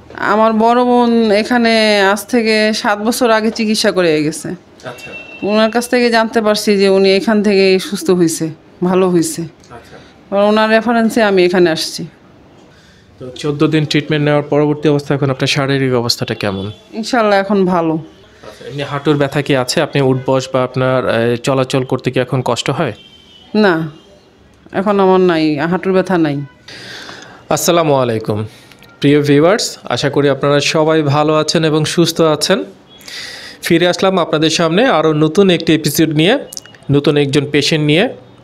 আমার বড় বোন এখানে আজ থেকে 7 বছর আগে চিকিৎসা করে গেছে। আচ্ছা ওনার কাছ থেকে জানতে পারছি যে উনি এখান থেকে সুস্থ হয়েছে, ভালো হয়েছে। আচ্ছা। ওনার রেফারেন্সে আমি এখানে আসছি। তো 14 দিন ট্রিটমেন্ট নেওয়ার পরবর্তী অবস্থা এখন আপনার শারীরিক অবস্থাটা কেমন? ইনশাল্লাহ এখন ভালো। আচ্ছা, এমনি হাঁটুর ব্যথা কি আছে? আপনি উঠবস বা আপনার চলাচল করতে কি এখন কষ্ট হয়? না, এখন আমার নাই, হাঁটুর ব্যথা নাই। আসসালামু আলাইকুম প্রিয় ভিউয়ার্স, আশা করি আপনারা সবাই ভালো আছেন এবং সুস্থ আছেন। ফিরে আসলাম আপনাদের সামনে আরও নতুন একটি এপিসোড নিয়ে, নতুন একজন পেশেন্ট নিয়ে।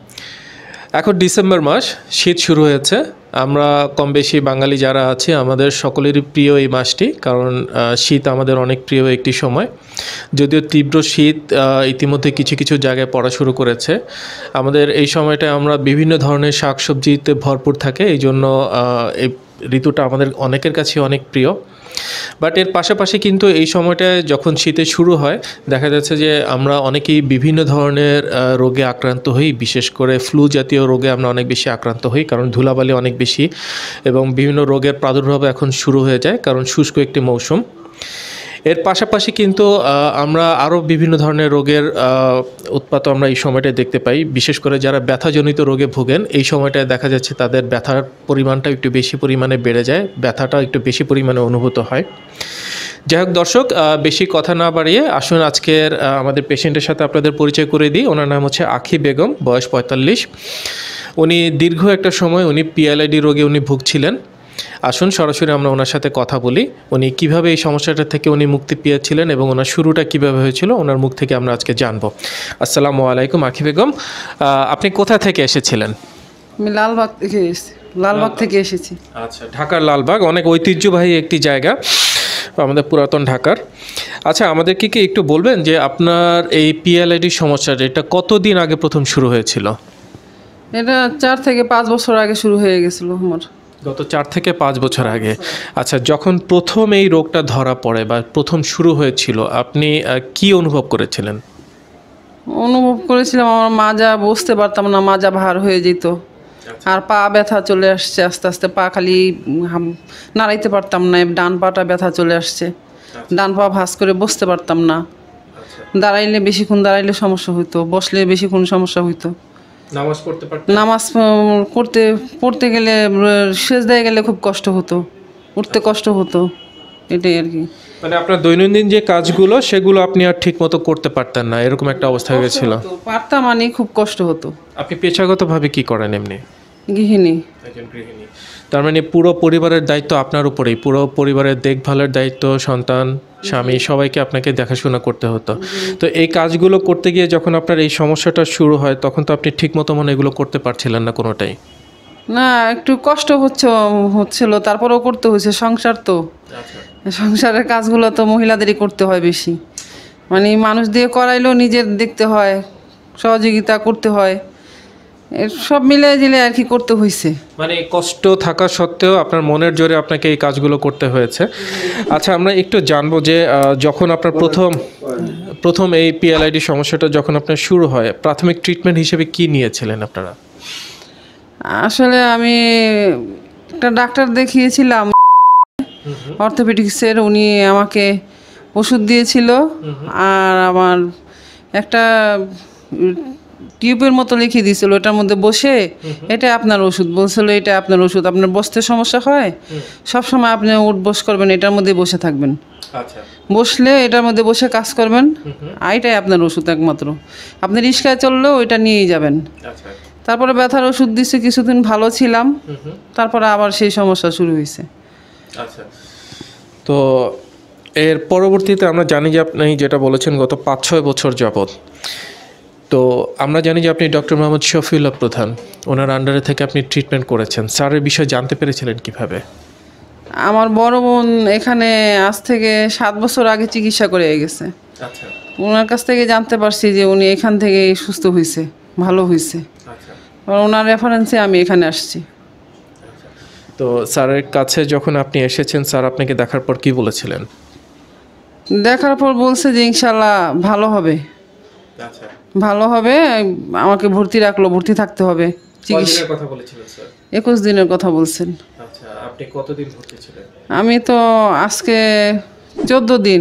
এখন ডিসেম্বর মাস, শীত শুরু হয়েছে। আমরা কম বেশি বাঙালি যারা আছি আমাদের সকলেরই প্রিয় এই মাসটি, কারণ শীত আমাদের অনেক প্রিয় একটি সময়। যদিও তীব্র শীত ইতিমধ্যে কিছু কিছু জায়গায় পড়া শুরু করেছে। আমাদের এই সময়টায় আমরা বিভিন্ন ধরনের শাকসবজিতে ভরপুর থাকে, এই জন্য এই ঋতুটা আমাদের অনেকের কাছে অনেক প্রিয়। বাট এর পাশাপাশি কিন্তু এই সময়টায় যখন শীতে শুরু হয়, দেখা যাচ্ছে যে আমরা অনেকেই বিভিন্ন ধরনের রোগে আক্রান্ত হই। বিশেষ করে ফ্লু জাতীয় রোগে আমরা অনেক বেশি আক্রান্ত হই, কারণ ধুলাবালি অনেক বেশি এবং বিভিন্ন রোগের প্রাদুর্ভাব এখন শুরু হয়ে যায়, কারণ শুষ্ক একটি মৌসুম। এর পাশাপাশি কিন্তু আমরা আরও বিভিন্ন ধরনের রোগের উৎপাত আমরা এই সময়টায় দেখতে পাই। বিশেষ করে যারা ব্যথাজনিত রোগে ভোগেন, এই সময়টায় দেখা যাচ্ছে তাদের ব্যথার পরিমাণটা একটু বেশি পরিমাণে বেড়ে যায়, ব্যথাটা একটু বেশি পরিমাণে অনুভূত হয়। যাই হোক দর্শক, বেশি কথা না বাড়িয়ে আসুন আজকের আমাদের পেশেন্টের সাথে আপনাদের পরিচয় করে দিই। ওনার নাম হচ্ছে আখি বেগম, বয়স 45। উনি দীর্ঘ একটা সময় পিএলআইডি রোগে ভুগছিলেন। আসুন সরাসরি আমরা ওনার সাথে কথা বলি, উনি কিভাবে এই সমস্যাটা থেকে মুক্তি পেয়েছিলেন এবং ওনার শুরুটা কিভাবে হয়েছিল ওনার মুখ থেকে আমরা আজকে জানবো। আসসালামু আলাইকুম আখি বেগম, আপনি কোথা থেকে এসেছিলেন? আমি লালবাগ থেকে এসেছি। লালবাগ থেকে এসেছি। আচ্ছা, ঢাকার লালবাগ অনেক ঐতিহ্যবাহী একটি জায়গা আমাদের পুরাতন ঢাকার। আচ্ছা, আমাদেরকে কি একটু বলবেন যে আপনার এই পিএলআইডি সমস্যাটা এটা কতদিন আগে প্রথম শুরু হয়েছিল? এটা 4 থেকে 5 বছর আগে শুরু হয়ে গেছিল আমার। গত 4 থেকে 5 বছর আগে। আচ্ছা, যখন প্রথম এই রোগটা ধরা পড়ে বা প্রথম শুরু হয়েছিল, আপনি কি অনুভব করেছিলেন? অনুভব করেছিলাম আমার মাজা বসতে পারতাম না, মাজা ভার হয়ে যেত। আর পা ব্যথা চলে আসছে আস্তে আস্তে, পা খালি নাড়াইতে পারতাম না, ডান পাটা ব্যথা চলে আসছে। ডান পা ভাঁজ করে বসতে পারতাম না। দাঁড়াইলে বেশিক্ষণ দাঁড়াইলে সমস্যা হইতো, বসলে বেশিক্ষণ সমস্যা হইতো। নামাজ পড়তে পারতেন? নামাজ পড়তে গেলে সেজদায় গেলে খুব কষ্ট হতো, উঠতে কষ্ট হতো, এটাই আর কি। মানে আপনার দৈনন্দিন যে কাজগুলো সেগুলো আপনি আর ঠিক মতো করতে পারতেন না, এরকম একটা অবস্থা হয়ে গেছিল? পারতাম, মানে খুব কষ্ট হতো। আপনি পেশাগতভাবে কি করেন এমনি? গৃহিণী। একজন গৃহিণী। তার মানে পুরো পরিবারের দায়িত্ব আপনার উপরেই, পুরো পরিবারের দেখভালের দায়িত্ব, সন্তান, স্বামী সবাইকে আপনাকে দেখাশোনা করতে হতো। তো এই কাজগুলো করতে গিয়ে যখন আপনার এই সমস্যাটা শুরু হয়, তখন তো আপনি ঠিক মতো এগুলো করতে পারছিলেন না কোনোটাই? না, একটু কষ্ট হচ্ছিল, তারপরেও করতে হয়েছে, সংসার তো। সংসারের কাজগুলো তো মহিলাদেরই করতে হয় বেশি, মানে মানুষ দিয়ে করাইলেও নিজের দেখতে হয়, সহযোগিতা করতে হয়, সব মিলে জিলে আর কি করতে হয়েছে। মানে কষ্ট থাকা সত্ত্বেও আপনার মনের জোরে আপনাকে এই কাজগুলো করতে হয়েছে। আচ্ছা, আমরা একটু জানবো যে যখন আপনার প্রথম এই পিএলআইডি সমস্যাটা যখন আপনার শুরু হয়, প্রাথমিক ট্রিটমেন্ট হিসেবে কি নিয়েছিলেন আপনারা? আসলে আমি একটা ডাক্তার দেখিয়েছিলাম অর্থোপেডিক্সের, উনি আমাকে ওষুধ দিয়েছিল। আর আমার একটা টিউবের মতো লিখে দিয়েছিল, এটার মধ্যে বসে এটা আপনার ওষুধ, বলছিল এটা আপনার ওষুধ, আপনার বসতে সমস্যা হয়, সবসময় আপনি উঠবস করবেন, এটার মধ্যে বসে থাকবেন, বসলে এটার মধ্যে বসে কাজ করবেন, এটাই আপনার ওষুধ একমাত্র, আপনি রিক্সায় চললেও ওইটা নিয়েই যাবেন। তারপরে ব্যথার ওষুধ দিচ্ছে, কিছুদিন ভালো ছিলাম, তারপরে আবার সেই সমস্যা শুরু হয়েছে। আচ্ছা, তো এর পরবর্তীতে আমরা জানি যে আপনি যেটা বলেছেন গত 5-6 বছর যাবৎ, তো আমরা জানি যে আপনি ডক্টর মোহাম্মদ শফিউল্লাহ প্রধান, ওনার আন্ডারে থেকে আপনি ট্রিটমেন্ট করেছেন। স্যারের বিষয়ে জানতে পেরেছিলেন কিভাবে? আমার বড় বোন এখানে আজ থেকে 7 বছর আগে চিকিৎসা করে গেছে। আচ্ছা, ওনার কাছ থেকে জানতে পারছি যে উনি এখান থেকে সুস্থ হয়েছে, ভালো হয়েছে। আচ্ছা, ওনার রেফারেন্সে আমি এখানে আসছি। তো স্যারের কাছে যখন আপনি এসেছেন, স্যার আপনাকে দেখার পর কি বলেছিলেন? দেখার পর বলছে যে ইনশাল্লাহ ভালো হবে। আচ্ছা, ভালো হবে, আমাকে ভর্তি রাখলো, ভর্তি থাকতে হবে। চিকিৎসার কথা বলেছিলেন স্যার? 21 দিনের কথা বলছেন। আচ্ছা, আপনি কতদিন ভর্তি ছিলেন? আমি তো আজকে 14 দিন।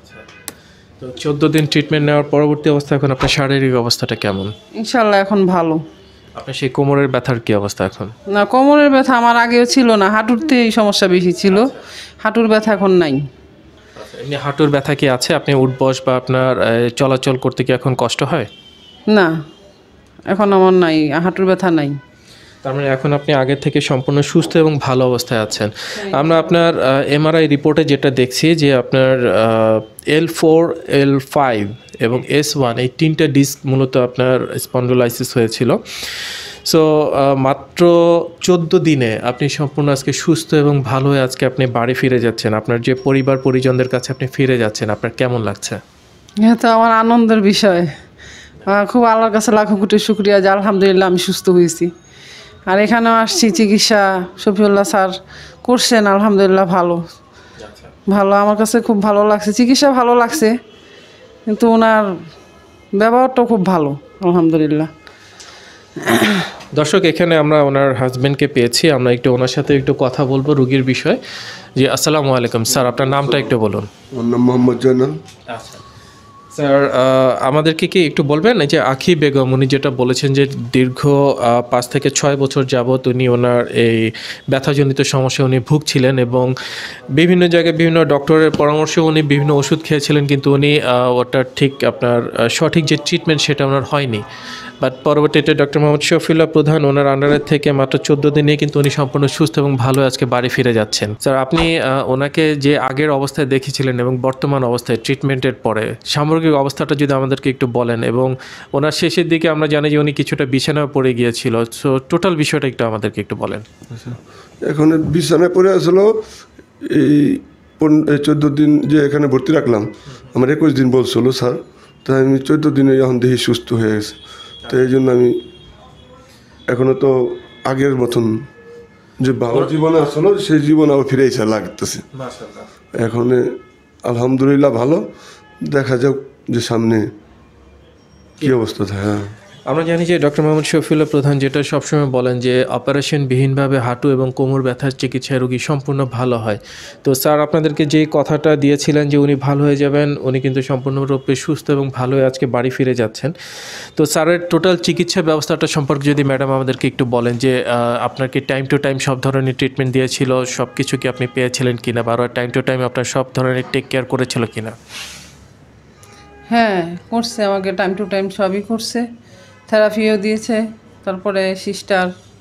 তো 14 দিন ট্রিটমেন্ট নেওয়ার পরবর্তী অবস্থা এখন আপনার শারীরিক অবস্থাটা কেমন? ইনশাল্লাহ এখন ভালো। আপনার সেই কোমরের ব্যথার কি অবস্থা এখন? না, কোমরের ব্যথা আমার আগেও ছিল না, হাঁটুরতেই সমস্যা বেশি ছিল। হাঁটুর ব্যথা এখন নাই। এমনি হাঁটুর ব্যথা কি আছে? আপনি উঠবস বা আপনার চলাচল করতে কি এখন কষ্ট হয়? না, এখন আমার নাই, হাঁটুর ব্যথা নাই। তার মানে এখন আপনি আগের থেকে সম্পূর্ণ সুস্থ এবং ভালো অবস্থায় আছেন। আমরা আপনার এমআরআই রিপোর্টে যেটা দেখছি যে আপনার L4, L5 এবং S1 এই 3টা ডিস্ক মূলত আপনার স্পন্ডোলাইসিস হয়েছিল। সো মাত্র 14 দিনে আপনি সম্পূর্ণ আজকে সুস্থ এবং ভালো হয়ে আজকে আপনি বাড়ি ফিরে যাচ্ছেন। আপনার যে পরিবার পরিজনদের কাছে আপনি ফিরে যাচ্ছেন, আপনার কেমন লাগছে? এটা তো আমার আনন্দের বিষয়। খুব আল্লাহর কাছে লাখো কোটি শুকরিয়া যে আলহামদুলিল্লাহ আমি সুস্থ হয়েছি। আর এখানেও আসছি, চিকিৎসা শফিউল্লাহ স্যার করছেন, আলহামদুলিল্লাহ ভালো ভালো। আমার কাছে খুব ভালো লাগছে, চিকিৎসা ভালো লাগছে, কিন্তু ওনার ব্যবহারটাও খুব ভালো, আলহামদুলিল্লাহ। দর্শক, এখানে আমরা ওনার হাজবেন্ডকে পেয়েছি, আমরা একটু ওনার সাথে একটু কথা বলবো রুগীর বিষয়। জি, আসসালামু আলাইকুম স্যার, আপনার নামটা একটু বলুন। আমার নাম মোহাম্মদ জয়নাল। স্যার, আমাদেরকে কি একটু বলবেন এই যে আখি বেগম, উনি যেটা বলেছেন যে দীর্ঘ 5 থেকে 6 বছর যাবৎ উনি ওনার এই ব্যথাজনিত সমস্যা উনি ভুগছিলেন এবং বিভিন্ন জায়গায় বিভিন্ন ডক্টরের পরামর্শে উনি বিভিন্ন ওষুধ খেয়েছিলেন, কিন্তু উনি ওটা ঠিক আপনার সঠিক যে ট্রিটমেন্ট সেটা ওনার হয়নি। বাট পরবর্তীতে ডক্টর মোহাম্মদ শফিউল্লাহ প্রধান ওনার আন্ডারের থেকে মাত্র 14 দিনে কিন্তু উনি সম্পূর্ণ সুস্থ এবং ভালো আজকে বাড়ি ফিরে যাচ্ছেন। স্যার, আপনি ওনাকে যে আগের অবস্থায় দেখেছিলেন এবং বর্তমান অবস্থায় ট্রিটমেন্টের পরে সামগ্রিক অবস্থাটা যদি আমাদেরকে একটু বলেন, এবং ওনার শেষের দিকে আমরা জানি যে উনি কিছুটা বিছানায় পড়ে গিয়েছিল, সো টোটাল বিষয়টা একটু আমাদেরকে একটু বলেন। এখন বিছানায় পড়ে আসলো, এই 14 দিন যে এখানে ভর্তি রাখলাম, আমার 21 দিন বলছিল স্যার, তাই আমি 14 দিনে এখন দেখি সুস্থ হয়ে গেছে। তো এই জন্য আমি এখনও তো আগের মতন যে ভালো জীবনে আসলো সেই জীবন আবার ফিরে এসে লাগতেছে। এখন আলহামদুলিল্লাহ ভালো, দেখা যাক যে সামনে কী অবস্থা থাকে। হ্যাঁ, আমরা জানি যে ডক্টর মোহাম্মদ শফিউল্লাহ প্রধান যেটা সবসময় বলেন যে অপারেশনবিহীনভাবে হাঁটু এবং কোমর ব্যথার চিকিৎসায় রোগী সম্পূর্ণ ভালো হয়। তো স্যার, আপনাদেরকে যে কথাটা দিয়েছিলেন যে উনি ভালো হয়ে যাবেন, উনি কিন্তু সম্পূর্ণরূপে সুস্থ এবং ভালো হয়ে আজকে বাড়ি ফিরে যাচ্ছেন। তো স্যারের টোটাল চিকিৎসা ব্যবস্থাটা সম্পর্কে যদি ম্যাডাম আমাদেরকে একটু বলেন যে আপনার কি টাইম টু টাইম সব ধরনের ট্রিটমেন্ট দিয়েছিল, সব কিছু কি আপনি পেয়েছিলেন কিনা, বা টাইম টু টাইম আপনার সব ধরনের টেক কেয়ার করেছিল কিনা? হ্যাঁ, করছে, আমাকে টাইম টু টাইম সবই করছে, থেরাপিও দিয়েছে, তারপরে সিস্টার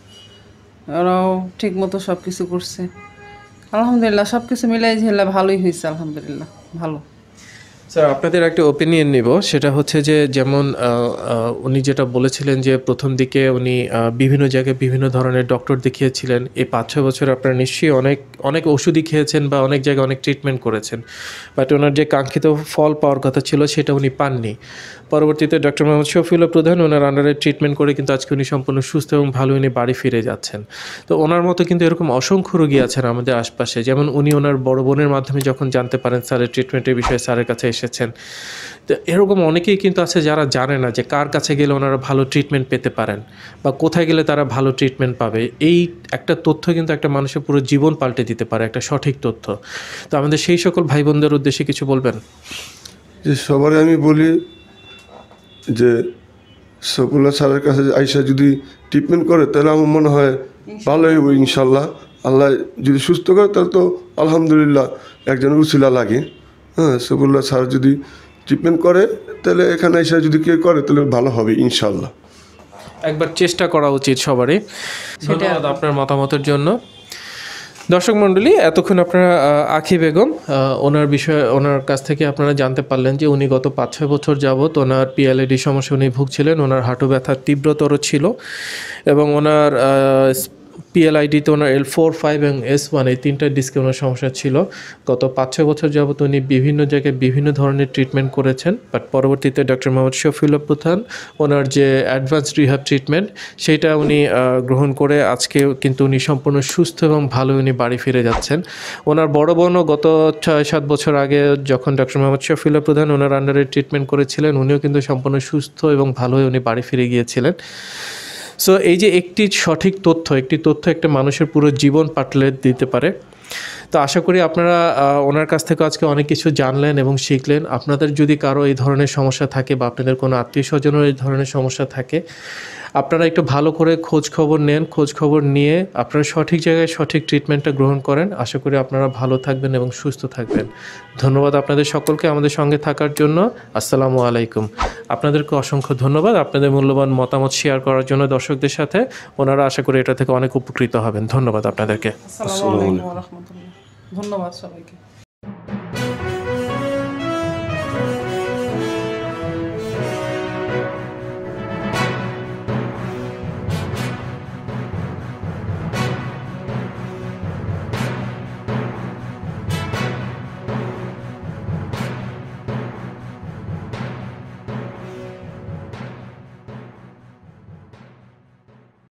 ওরাও ঠিক মতো সব কিছু করছে। আলহামদুলিল্লাহ সব কিছু মিলাই ঝেলা ভালোই হয়েছে, আলহামদুলিল্লাহ ভালো। স্যার, আপনাদের একটা ওপিনিয়ন নিব, সেটা হচ্ছে যে যেমন উনি যেটা বলেছিলেন যে প্রথম দিকে উনি বিভিন্ন জায়গায় বিভিন্ন ধরনের ডক্টর দেখিয়েছিলেন, এই 5-6 বছর আপনারা নিশ্চয়ই অনেক ওষুধই খেয়েছেন বা অনেক জায়গায় অনেক ট্রিটমেন্ট করেছেন, বাট ওনার যে কাঙ্ক্ষিত ফল পাওয়ার কথা ছিল সেটা উনি পাননি। পরবর্তীতে ডক্টর মোহাম্মদ শফিউল্লাহ প্রধান ওনার আন্ডারে ট্রিটমেন্ট করে কিন্তু আজকে উনি সম্পূর্ণ সুস্থ এবং ভালো উনি বাড়ি ফিরে যাচ্ছেন। তো ওনার মতো কিন্তু এরকম অসংখ্য রোগী আছেন আমাদের আশপাশে, যেমন উনি ওনার বড় বোনের মাধ্যমে যখন জানতে পারেন স্যারের ট্রিটমেন্টের বিষয়ে স্যারের কাছে এসেছেন। তো এরকম অনেকেই কিন্তু আছে যারা জানে না যে কার কাছে গেলে ওনারা ভালো ট্রিটমেন্ট পেতে পারেন বা কোথায় গেলে তারা ভালো ট্রিটমেন্ট পাবে। এই একটা তথ্য কিন্তু একটা মানুষের পুরো জীবন পাল্টে দিতে পারে, একটা সঠিক তথ্য। তো আমাদের সেই সকল ভাই বোনদের উদ্দেশ্যে কিছু বলবেন? যে সবারই আমি বলি যে শফিউল্লাহ স্যারের কাছে আইসা যদি ট্রিটমেন্ট করে তাহলে আমার মনে হয় ভালোই হইব ইনশাল্লাহ। আল্লাহ যদি সুস্থ করে তাহলে তো আলহামদুলিল্লাহ একজন উসিলা লাগে। হ্যাঁ, শফিউল্লাহ স্যার যদি ট্রিটমেন্ট করে তাহলে এখানে এসে যদি কেউ করে তাহলে ভালো হবে ইনশাল্লাহ। একবার চেষ্টা করা উচিত সবারই। ধন্যবাদ আপনার মতামতের জন্য। দর্শক মণ্ডলী, এতক্ষণ আপনারা আখি বেগম ওনার কাছ থেকে আপনারা জানতে পারলেন যে উনি গত 5-6 বছর যাবৎ ওনার পিএলআইডি সমস্যা উনি ভুগছিলেন। ওনার হাঁটু ব্যথা তীব্রতর ছিল এবং ওনার পিএলআইডিতে ওনার L4, 5 এবং S1 এই 3টা ডিস্কে ওনার সমস্যা ছিল। গত 5-6 বছর যাবত উনি বিভিন্ন জায়গায় বিভিন্ন ধরনের ট্রিটমেন্ট করেছেন, বাট পরবর্তীতে ডক্টর মোহাম্মদ শফিউল্লাহ প্রধান ওনার যে অ্যাডভান্স রিহ্যাব ট্রিটমেন্ট সেইটা উনি গ্রহণ করে আজকে কিন্তু উনি সম্পূর্ণ সুস্থ এবং ভালো উনি বাড়ি ফিরে যাচ্ছেন। ওনার বড় বোনও গত 6-7 বছর আগে যখন ডক্টর মোহাম্মদ শফিউল্লাহ প্রধান ওনার আন্ডারে ট্রিটমেন্ট করেছিলেন, উনিও কিন্তু সম্পূর্ণ সুস্থ এবং ভালো হয়ে উনি বাড়ি ফিরে গিয়েছিলেন। সো এই যে একটি সঠিক তথ্য একটা মানুষের পুরো জীবন পাল্টে দিতে পারে। তো তো আশা করি আপনারা ওনার কাছ থেকে আজকে অনেক কিছু জানলেন এবং শিখলেন। আপনাদের যদি কারো এই ধরনের সমস্যা থাকে বা আপনাদের কোনো আত্মীয় স্বজনের এই ধরনের সমস্যা থাকে, আপনারা একটু ভালো করে খোঁজ খবর নেন। খোঁজ খবর নিয়ে আপনারা সঠিক জায়গায় সঠিক ট্রিটমেন্টটা গ্রহণ করেন। আশা করি আপনারা ভালো থাকবেন এবং সুস্থ থাকবেন। ধন্যবাদ আপনাদের সকলকে আমাদের সঙ্গে থাকার জন্য। আসসালামু আলাইকুম। আপনাদেরকে অসংখ্য ধন্যবাদ আপনাদের মূল্যবান মতামত শেয়ার করার জন্য দর্শকদের সাথে। ওনারা আশা করি এটা থেকে অনেক উপকৃত হবেন। ধন্যবাদ আপনাদেরকে। আসসালামু আলাইকুম ওয়া রাহমাতুল্লাহ। ধন্যবাদ সবাইকে।